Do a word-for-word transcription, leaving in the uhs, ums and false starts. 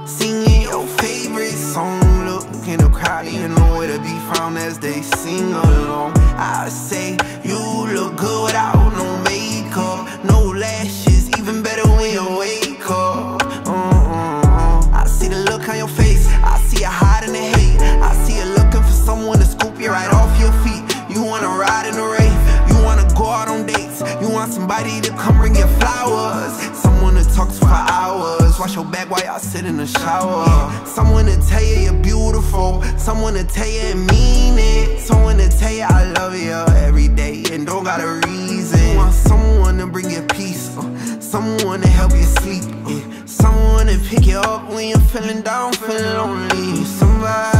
singing your favorite song. Look in the crowd, you know where to be found as they sing along. I say you look good without no makeup, no lashes, even better when you wake up. uh-uh. I see the look on your face, I see you hiding the hate. I see you looking for someone to scoop you right off your feet. You wanna ride in the rave, you wanna go out on dates, you want somebody to come bring you flowers, someone to talk to for hours, wash your back while y'all sit in the shower, someone to tell you you're beautiful, someone to tell you and mean it, someone to tell you I love you every day and don't got a reason. You want someone to bring you peace, uh, someone to help you sleep, uh, someone to pick you up when you're feeling down, feeling lonely. Somebody